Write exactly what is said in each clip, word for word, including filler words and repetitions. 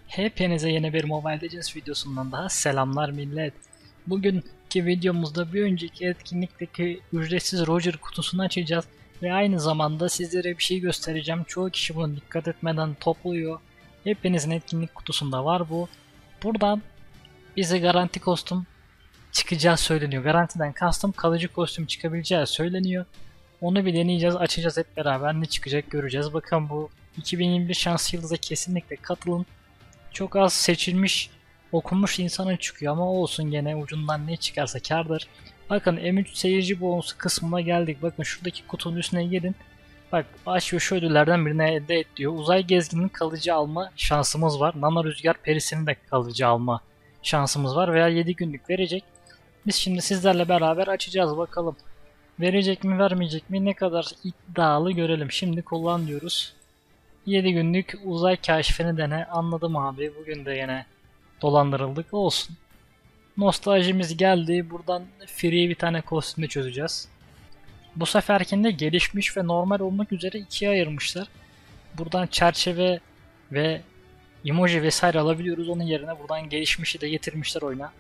Hepinize yeni bir Mobile Legends videosundan daha selamlar millet. Bugünkü videomuzda bir önceki etkinlikteki ücretsiz Roger kutusunu açacağız ve aynı zamanda sizlere bir şey göstereceğim. Çoğu kişi bunu dikkat etmeden topluyor. Hepinizin etkinlik kutusunda var bu. Buradan bize garanti kostüm çıkacağı söyleniyor. Garantiden kastım kalıcı kostüm çıkabileceği söyleniyor. Onu bir deneyeceğiz, açacağız hep beraber, ne çıkacak göreceğiz. Bakın, bu iki bin yirmi bir şans yıldız'a kesinlikle katılın. Çok az seçilmiş, okunmuş insana çıkıyor ama olsun, gene ucundan ne çıkarsa kârdır. Bakın, M üç seyirci bonusu kısmına geldik. Bakın şuradaki kutunun üstüne gelin. Bak, aç ve şu ödüllerden birini elde et diyor. Uzay gezginin kalıcı alma şansımız var. Nano rüzgar perisinin de kalıcı alma şansımız var veya yedi günlük verecek. Biz şimdi sizlerle beraber açacağız bakalım. Verecek mi vermeyecek mi, ne kadar iddialı görelim. Şimdi kullan diyoruz. yedi günlük uzay keşfini dene. Anladım abi, bugün de yine dolandırıldık, olsun. Nostaljimiz geldi. Buradan free bir tane kostümü çözeceğiz. Bu seferkinde gelişmiş ve normal olmak üzere ikiye ayırmışlar. Buradan çerçeve ve emoji vesaire alabiliyoruz. Onun yerine buradan gelişmişi de getirmişler oyuna.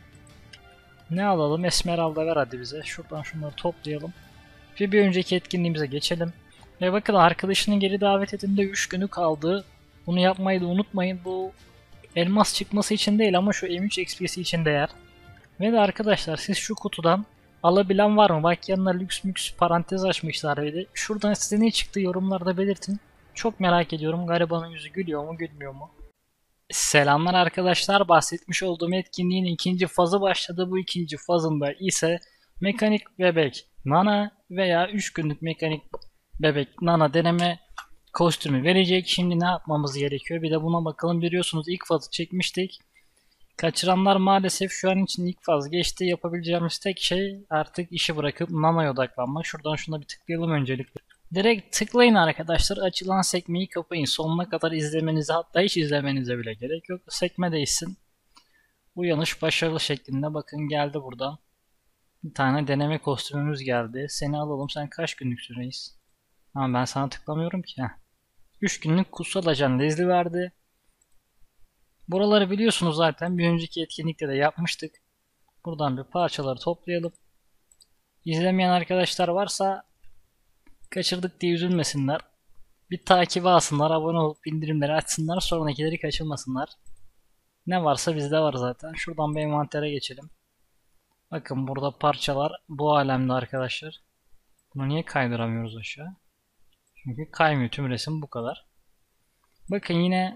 Ne alalım? Esmeralda ver hadi bize. Şuradan şunları toplayalım. Ve bir önceki etkinliğimize geçelim. Ve bakın, arkadaşının geri davet edinde üç günü kaldı. Bunu yapmayı da unutmayın. Bu elmas çıkması için değil ama şu M üç X P'si için değer. Ve de arkadaşlar, siz şu kutudan alabilen var mı? Bak, yanına lüks müks parantez açmışlar bir de. Şuradan size ne çıktı yorumlarda belirtin. Çok merak ediyorum. Garibanın yüzü gülüyor mu gülmüyor mu? Selamlar arkadaşlar. Bahsetmiş olduğum etkinliğin ikinci fazı başladı. Bu ikinci fazında ise mekanik bebek Nana veya üç günlük mekanik bebek Nana deneme kostümü verecek. Şimdi ne yapmamız gerekiyor? Bir de buna bakalım. Biliyorsunuz ilk fazı çekmiştik. Kaçıranlar maalesef şu an için ilk faz geçti. Yapabileceğimiz tek şey artık işi bırakıp Nana'ya odaklanmak. Şuradan şuna bir tıklayalım öncelikle. Direkt tıklayın arkadaşlar. Açılan sekmeyi kapayın. Sonuna kadar izlemenize, hatta hiç izlemenize bile gerek yok. Sekme değişsin. Uyanış başarılı şeklinde. Bakın, geldi buradan. Bir tane deneme kostümümüz geldi. Seni alalım. Sen kaç günlük süreyiz? Ama ben sana tıklamıyorum ki. üç günlük kutsal ajan Leslie verdi. Buraları biliyorsunuz zaten. Bir önceki etkinlikte de yapmıştık. Buradan bir parçaları toplayalım. İzlemeyen arkadaşlar varsa kaçırdık diye üzülmesinler. Bir takibi alsınlar, abone olup bildirimleri açsınlar, sonrakileri kaçırmasınlar. Ne varsa bizde var zaten. Şuradan bir envantere geçelim. Bakın, burada parçalar bu alemde arkadaşlar. Bunu niye kaydıramıyoruz aşağı? Çünkü kaymıyor, tüm resim bu kadar. Bakın, yine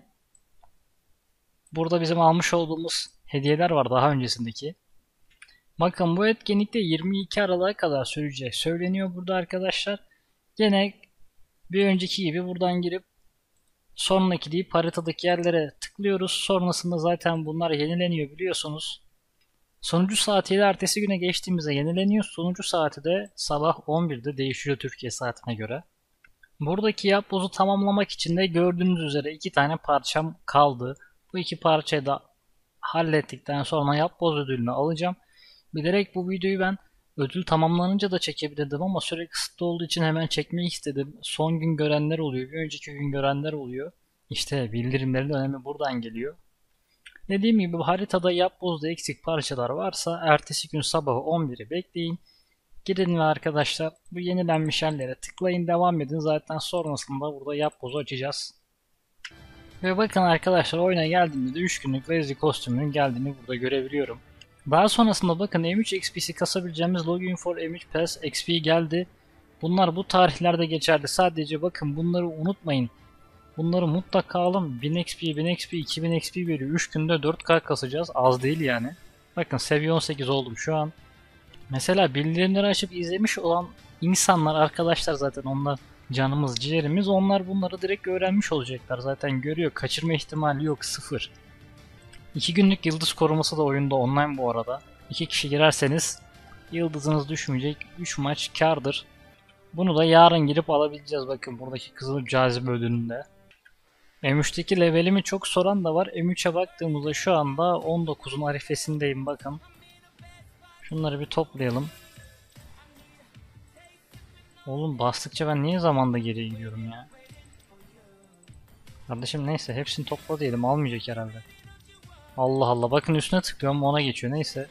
burada bizim almış olduğumuz hediyeler var daha öncesindeki. Bakın, bu etkinlikte yirmi iki Aralık'a kadar süreceği söyleniyor burada arkadaşlar. Gene bir önceki gibi buradan girip sonraki deyip haritadaki yerlere tıklıyoruz. Sonrasında zaten bunlar yenileniyor biliyorsunuz. Sonucu saati de ertesi güne geçtiğimizde yenileniyor. Sonucu saati de sabah on birde değişiyor Türkiye saatine göre. Buradaki yapbozu tamamlamak için de gördüğünüz üzere iki tane parçam kaldı. Bu iki parçayı da hallettikten sonra yapboz ödülünü alacağım. Bilerek bu videoyu ben ödül tamamlanınca da çekebilirdim ama süre kısıtlı olduğu için hemen çekmeyi istedim. Son gün görenler oluyor, bir önceki gün görenler oluyor. İşte bildirimlerin önemi buradan geliyor. Dediğim gibi haritada yapbozda eksik parçalar varsa ertesi gün sabahı on biri bekleyin. Gidin ve arkadaşlar bu yenilenmiş yerlere tıklayın, devam edin. Zaten sonrasında burada yapbozu açacağız. Ve bakın arkadaşlar, oyuna geldiğimde üç günlük Leslie kostümünün geldiğini burada görebiliyorum. Daha sonrasında bakın, M üç X P'si kasabileceğimiz Login for M üç Pass X P geldi. Bunlar bu tarihlerde geçerli. Sadece bakın, bunları unutmayın. Bunları mutlaka alın. bin X P, bin X P, iki bin X P veriyor. üç günde dört K kasacağız. Az değil yani. Bakın, seviye on sekiz oldum şu an. Mesela bildirimleri açıp izlemiş olan insanlar, arkadaşlar, zaten onlar canımız ciğerimiz. Onlar bunları direkt öğrenmiş olacaklar. Zaten görüyor. Kaçırma ihtimali yok. Sıfır. iki günlük yıldız koruması da oyunda online bu arada. iki kişi girerseniz yıldızınız düşmeyecek. üç maç kardır. Bunu da yarın girip alabileceğiz. Bakın, buradaki kızıl cazibe ödülünde. M üç'teki levelimi çok soran da var. M üç'e baktığımızda şu anda on dokuzun arifesindeyim bakın. Şunları bir toplayalım. Oğlum, bastıkça ben niye zamanda geriye gidiyorum ya? Kardeşim neyse hepsini topla diyelim, almayacak herhalde. Allah Allah, bakın üstüne tıklıyorum ona geçiyor, neyse.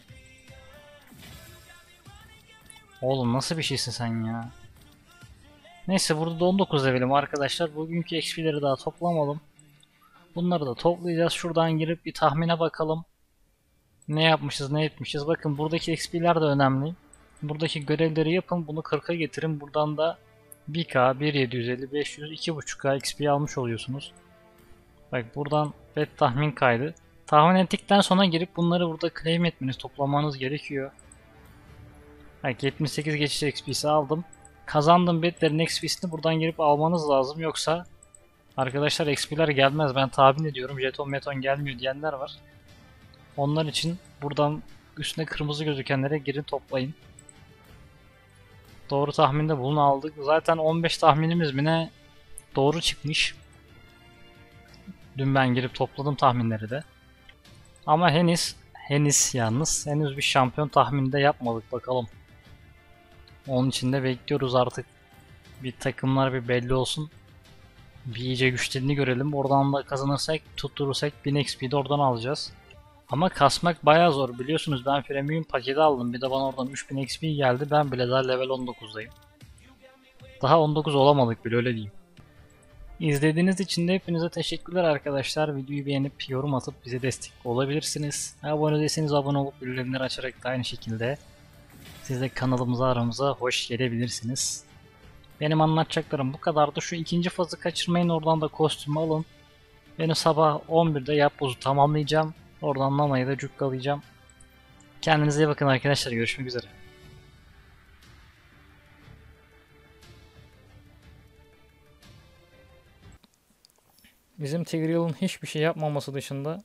Oğlum nasıl bir şeysin sen ya. Neyse burada da on dokuz levelim arkadaşlar. Bugünkü X P'leri daha toplamadım. Bunları da toplayacağız. Şuradan girip bir tahmine bakalım. Ne yapmışız ne etmişiz. Bakın buradaki X P'ler de önemli. Buradaki görevleri yapın. Bunu kırka getirin. Buradan da bir K, bir bin yedi yüz elli, beş yüz, iki buçuk K X P almış oluyorsunuz. Bak buradan bet tahmin kaydı. Tahmin ettikten sonra girip bunları burada claim etmeniz, toplamanız gerekiyor. Bak yetmiş sekiz geçiş X P'si aldım. Kazandım betlerin X P'sini buradan girip almanız lazım. Yoksa arkadaşlar X P'ler gelmez. Ben tahmin ediyorum. Jeton meton gelmiyor diyenler var. Onlar için buradan üstüne kırmızı gözükenlere girin toplayın. Doğru tahminde bunu aldık. Zaten on beş tahminimiz mi ne doğru çıkmış. Dün ben girip topladım tahminleri de. Ama henüz henüz yalnız henüz bir şampiyon tahmini yapmadık bakalım. Onun için de bekliyoruz artık. Bir takımlar bir belli olsun. Bir iyice güçlerini görelim. Oradan da kazanırsak, tutturursak bin X P de oradan alacağız. Ama kasmak bayağı zor biliyorsunuz, ben premium paketi aldım. Bir de bana oradan üç bin X P geldi. Ben bile daha level on dokuzdayım. Daha on dokuz olamadık bile, öyle diyeyim. İzlediğiniz için de hepinize teşekkürler arkadaşlar. Videoyu beğenip yorum atıp bize destek olabilirsiniz. Abone değilseniz abone olup bildirimleri açarak da aynı şekilde siz de kanalımıza, aramıza hoş gelebilirsiniz. Benim anlatacaklarım bu kadardı. Şu ikinci fazı kaçırmayın, oradan da kostümü alın. Beni sabah on birde yapbozu tamamlayacağım. Oradan Nana'yı da cukkalayacağım. Kendinize iyi bakın arkadaşlar. Görüşmek üzere. Bizim Tigreal'ın hiçbir şey yapmaması dışında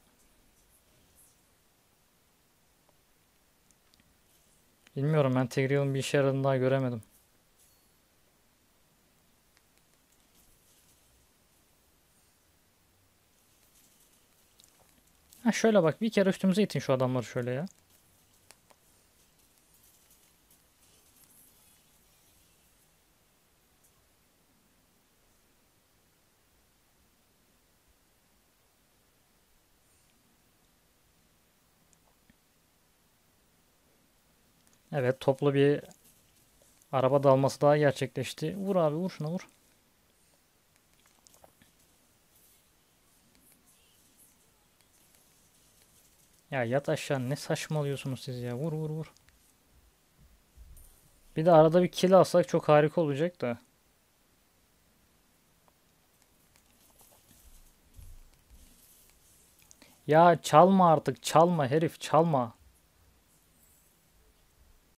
bilmiyorum, ben Tigreal'ın bir işe yaradığını daha göremedim. Ha şöyle bak, bir kere üstümüze itin şu adamları şöyle ya. Evet, toplu bir araba dalması daha gerçekleşti. Vur abi, vur şuna, vur. Ya yat aşağı, ne saçmalıyorsunuz siz ya, vur vur vur. Bir de arada bir kill alsak çok harika olacak da. Ya çalma artık, çalma herif, çalma.